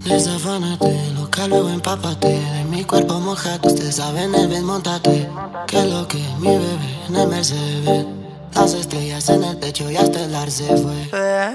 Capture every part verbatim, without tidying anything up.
Desafánate, loca, luego empápate. De mi cuerpo mojado, usted sabe, en el montate. Que lo que mi bebé en el Mercedes. Las estrellas en el techo y hasta el ar se fue.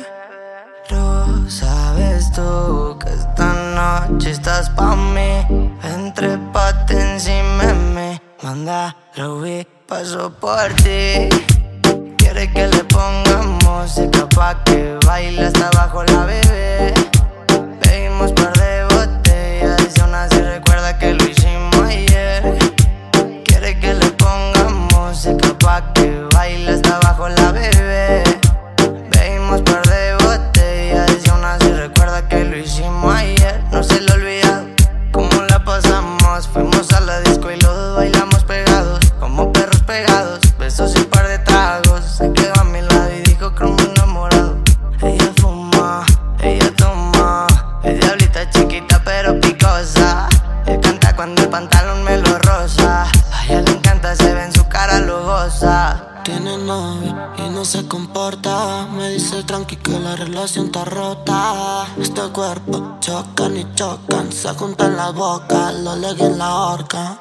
Pero sabes tú que esta noche estás pa' mí. Entrépate encima de mí. Manda, Ruby, paso por ti. Quiere que le ponga música pa' que baile hasta abajo la bebé. Bebimos par de botellas y aún así recuerda que lo hicimos ayer. Quiere que le ponga música pa' que baile hasta abajo la bebé. Bebimos par de botellas y aún así recuerda que lo hicimos ayer. No se le olvida cómo la pasamos. Fuimos a la disco y los dos bailamos pegados, como perros pegados. Besos y un par de tragos. Se quedó a mi lado y dijo como enamorado. Ella fuma, ella toma. Es diablita chiquita pero picosa. Él canta cuando el pantalón me lo roza. A ella le encanta, se ve en su cara, lo goza. Tiene novio y no se comporta. Me dice tranqui que la relación está rota. Este cuerpo chocan y chocan. Se juntan la boca, lo legue en la horca.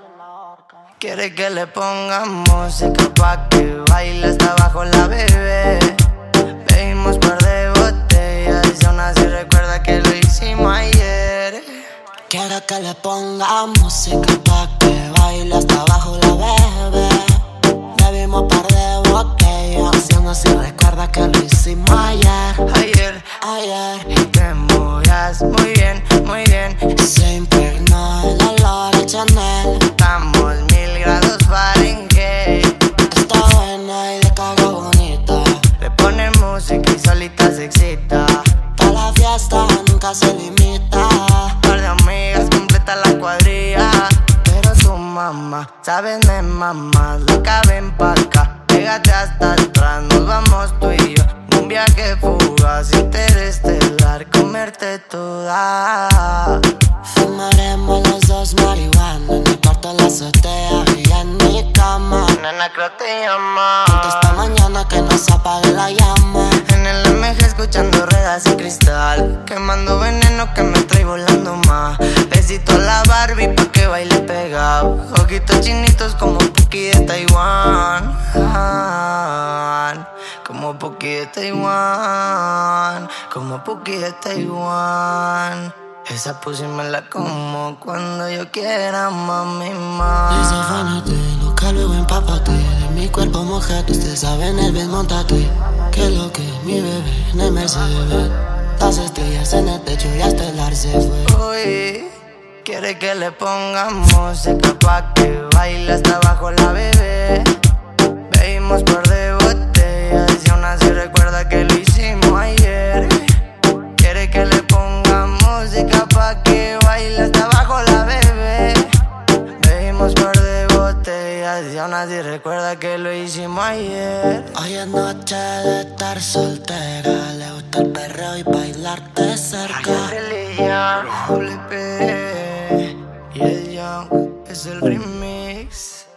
Quiere que le ponga música pa' que baile hasta abajo la bebé. Bebimos par de botellas y aún así recuerda que lo hicimos ayer. Quiere que le ponga música pa' que baile hasta abajo la bebé. Bebimos par de botellas y aún así recuerda que lo hicimos ayer. Ayer, Ayer y te movías muy bien, muy bien. se impregnó el olor a Chanel. Estamos mil grados Fahrenheit. Está buena y de cago bonita. Le pone música y solita se excita. Pa' la fiesta nunca se limita. Par de amigas completa la cuadrilla. Pero tu mamá, sabes me mamás, loca ven pa' acá. Pégate hasta atrás, nos vamos tú y yo. Un viaje fugaz, interestelar, comerte toda. Fumaremos los dos marihuana en el cuarto de la azotea y en mi cama. Nena, creo te llama. Esta mañana que no se apague la llama. En el M G escuchando ruedas y cristal. Quemando veneno que me trae volando más. Besito a la Barbie pa' que baile pegado. Ojitos chinitos como Puki de Taiwán. Como Puki de Taiwán. Como Puki de Taiwán. Esa pussy me la como cuando yo quiera, mami, más. Desafánate, loca, luego empápate. De mi cuerpo mojado, usted sabe, en el montate. Que lo que mi bebé en el Mercedes. Las estrellas en el techo y hasta el ar se fue. Uy, quiere que le ponga música pa' que baile hasta abajo la bebé. Bebimos par de botellas y aún así recuerda que lo hicimos ayer. Quiere que le ponga música pa' que baile hasta abajo la bebé. Bebimos par de botellas y aún así recuerda que lo hicimos ayer. Hoy es noche de estar soltera. Le gusta el perreo y bailarte cerca. Religión, W P y el Young es el remix.